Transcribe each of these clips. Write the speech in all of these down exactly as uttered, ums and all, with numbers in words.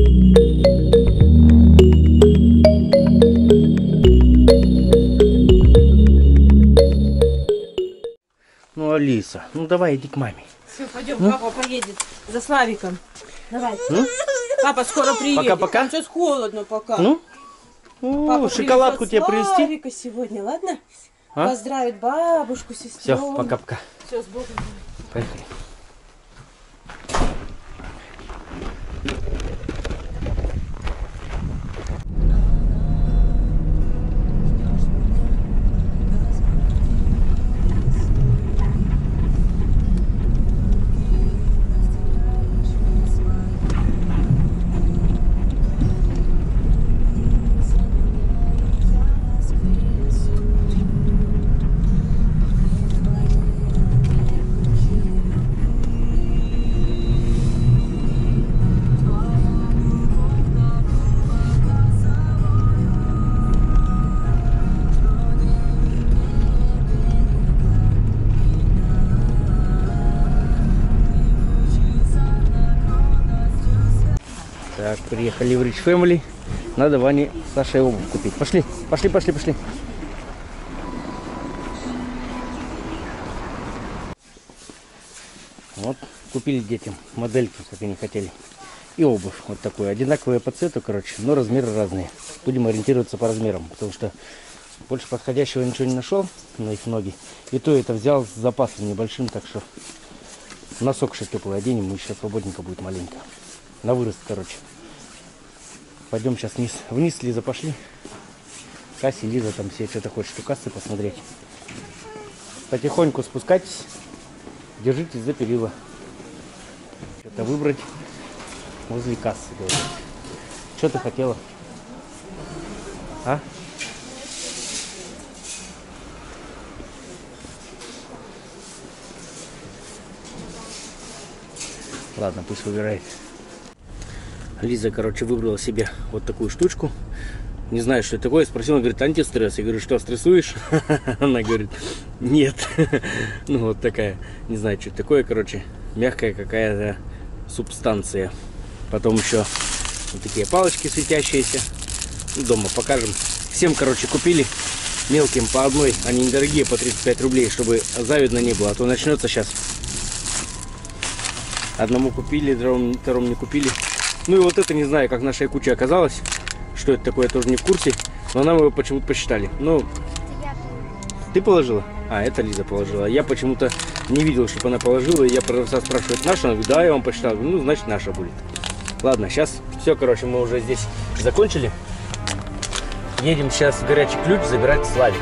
Ну, Алиса, ну давай иди к маме. Все, пойдем, ну? Папа поедет за Славиком. Давай. Ну? Папа скоро приедет. Пока-пока. Сейчас холодно пока. Ну? О, шоколадку тебе привезти? Славика сегодня, ладно? А? Поздравить бабушку, сестру. Все, пока-пока. Все, с Богом. Поехали. Так, приехали в Rich Family. Надо Ване с Сашей обувь купить. Пошли, пошли, пошли, пошли. Вот, купили детям модельки, как они хотели. И обувь вот такую. Одинаковые по цвету, короче, но размеры разные. Будем ориентироваться по размерам, потому что больше подходящего ничего не нашел на их ноги. И то это взял с запасом небольшим, так что носок еще теплый оденем, еще свободненько будет маленько. На вырост, короче. Пойдем сейчас вниз. Вниз, Лиза, пошли. Касси, Лиза, там все что-то хочет у кассы посмотреть. Потихоньку спускайтесь. Держитесь за перила. Что-то выбрать возле кассы, говорит. Что ты хотела? А? Ладно, пусть выбирает. Лиза, короче, выбрала себе вот такую штучку. Не знаю, что это такое. Спросила, говорит, антистресс. Я говорю, что, стрессуешь? Она говорит, нет. Ну, вот такая. Не знаю, что это такое, короче. Мягкая какая-то субстанция. Потом еще вот такие палочки светящиеся. Дома покажем. Всем, короче, купили мелким по одной. Они недорогие, по тридцать пять рублей, чтобы завидно не было. А то начнется сейчас. Одному купили, второму не купили. Ну и вот это, не знаю, как в нашей куче оказалось. Что это такое, я тоже не в курсе. Но нам его почему-то посчитали. Ну, ты положила? А, это Лиза положила. Я почему-то не видел, чтобы она положила. И я продавца спрашиваю, это наша? Она говорит, да, я вам посчитал. Ну, значит, наша будет. Ладно, сейчас все, короче, мы уже здесь закончили. Едем сейчас в Горячий Ключ забирать Славика.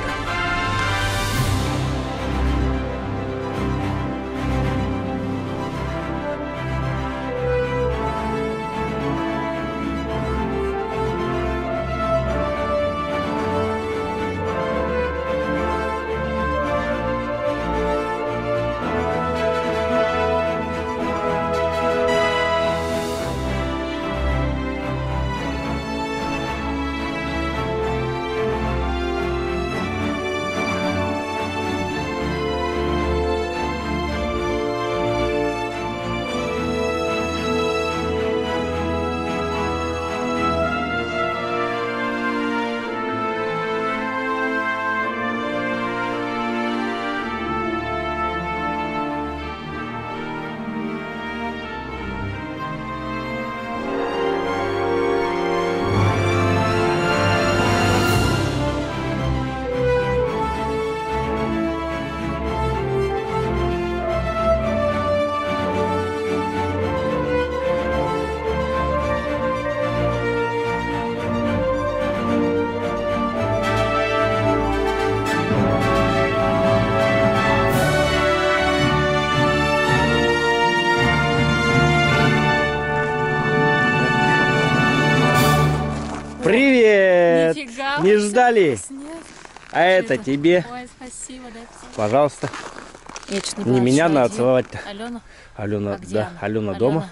Привет! Нифига, не ждали? А это, это тебе. Ой, спасибо, дай пожалуйста. Я не, не меня надо целовать-то. Алена. Алена, а да. Алена, Алена дома.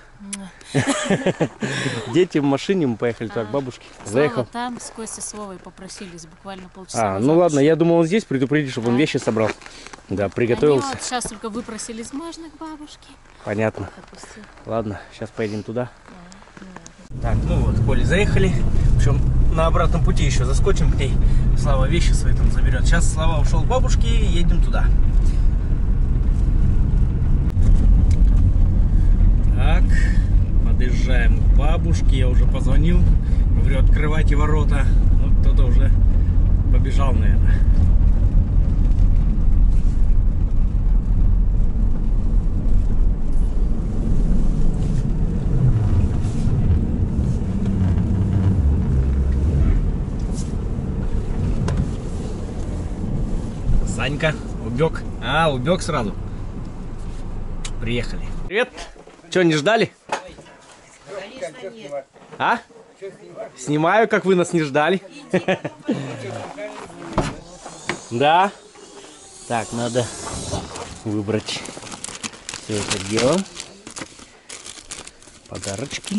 Дети в машине, мы поехали туда к бабушке. Заехал. Там с Костей с Вовой попросились буквально полчаса. А, ну ладно, я думал, он здесь предупредит, чтобы он вещи собрал. Да, приготовился. Они вот сейчас только выпросились, можно к бабушке. Понятно. Ладно, сейчас поедем туда. Так, ну вот, к Коле заехали. Причем на обратном пути еще заскочим к ней. Слава вещи свои там заберет. Сейчас Слава ушел к бабушке и едем туда. Так, подъезжаем к бабушке. Я уже позвонил. Говорю, открывайте ворота. Ну, кто-то уже побежал, наверное. Санька убег. А, убег сразу. Приехали. Привет. Че, не ждали? А? Снимаю, как вы нас не ждали. Да. Так, надо выбрать все это дело. Подарочки.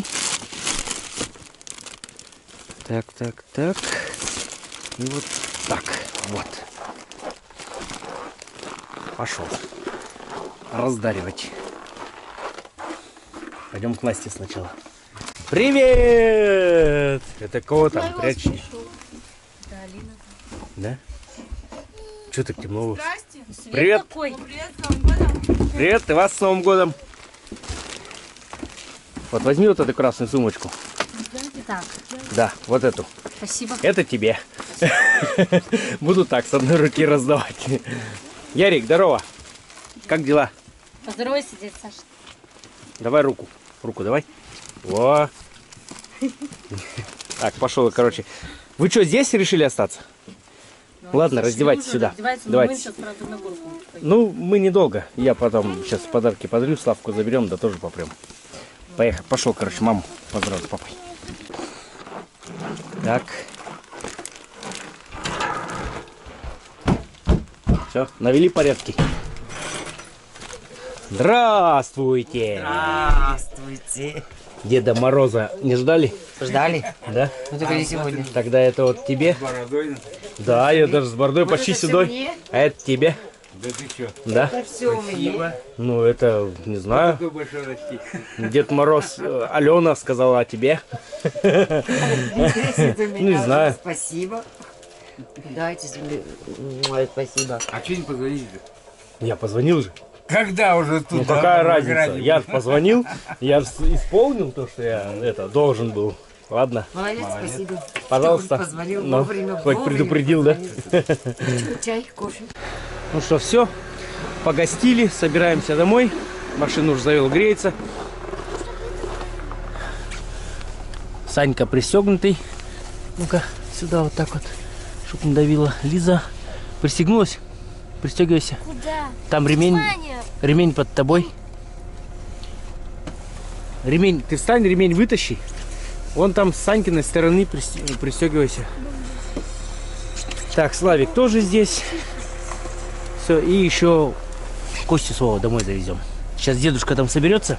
Так, так, так. И вот так. Вот. Пошел раздаривать. Пойдем к Насте сначала. Привет! Это кого там? Прячь. Да, Алина. Да? Че так темно? Здрасте. Привет! Какой? Привет, с Новым годом! Привет, и вас с Новым годом! Вот возьми вот эту красную сумочку. Так. Да, вот эту. Спасибо. Это тебе. Буду так с одной руки раздавать. Ярик, здорово. Как дела? Поздоровайся, дядя Саша. Давай руку. Руку давай. Во. Так, пошел, короче. Вы что, здесь решили остаться? Ну, Ладно, раздевайтесь сюда. Давайте. Ну, мы недолго. Я потом сейчас подарки подарю, Славку заберем, да тоже попрем. Поехали. Пошел, короче, маму поздравить с папой. Так. Все, навели порядки. Здравствуйте! Здравствуйте! Деда Мороза не ждали? Ждали? Да? Ну только не сегодня. Тогда это вот тебе. С бородой? Да, я даже с бородой, почти седой. А это тебе. Да ты что? Да? Это все у меня. Ну это, не знаю. Такой большой расти. Дед Мороз, э, Алена сказала о тебе. Ну, не знаю. Спасибо. Дайте себе. Ой, спасибо. А что не позвонили-то? Я позвонил же. Когда уже тут? Ну какая разница? Я же позвонил, я же исполнил то, что я это должен был. Ладно, Молодец, спасибо. пожалуйста. Позвонил Ну, вовремя, хоть вовремя предупредил, да? Чай, кофе. Ну что, все, погостили, собираемся домой. Машину уже завел, греется. Санька пристегнутый. Ну-ка, сюда вот так вот, чтобы не давила. Лиза пристегнулась. Пристегивайся. Куда? Там ремень, Ваня. ремень под тобой. Ремень, ты встань, ремень вытащи. Вон там с Санькиной стороны присте- пристегивайся. Так, Славик тоже здесь. Все, и еще Костю своего домой завезем. Сейчас дедушка там соберется.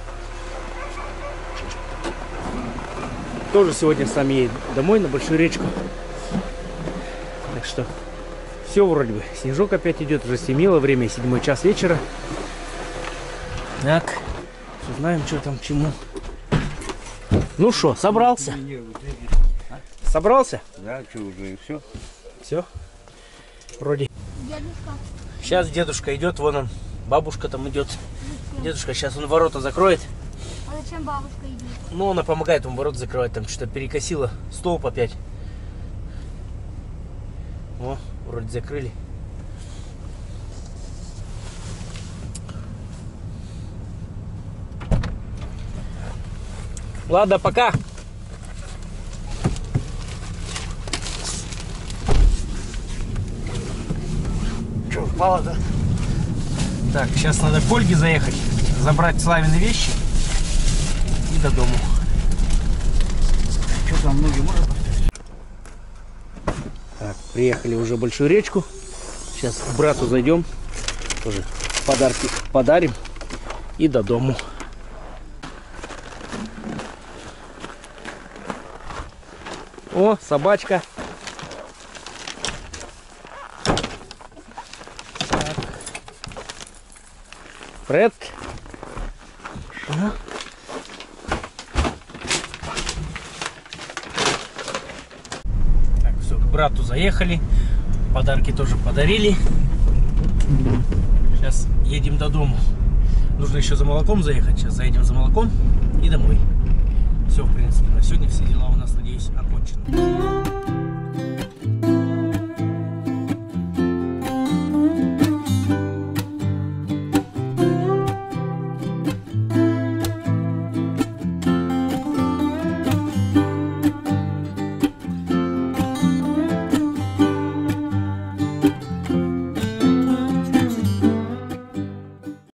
Тоже сегодня сам едет домой на Большую речку. Так что все вроде бы. Снежок опять идет, уже стемнело, время седьмой час вечера. Так, все знаем, что там, чему. Ну что, собрался? Собрался? Да, что уже, и все? Все. Вроде. Дедушка. Сейчас дедушка идет, вон он. Бабушка там идет. Дедушка сейчас он ворота закроет. А зачем бабушка идет? Ну, она помогает ему ворота закрывать. Там что-то перекосило. Столб опять. О, вроде закрыли. Ладно, пока. Что, упало, да? Так, сейчас надо к Ольге заехать, забрать Славины вещи и до дому. Что там, ноги можно поставить? Так, приехали уже в Большую речку. Сейчас к брату зайдем, тоже подарки подарим и до дому. О, собачка. Так. Привет. Хорошо. брату заехали. Подарки тоже подарили. Сейчас едем до дома. Нужно еще за молоком заехать. Сейчас заедем за молоком и домой. Все, в принципе, на сегодня все дела у нас, надеюсь, окончены.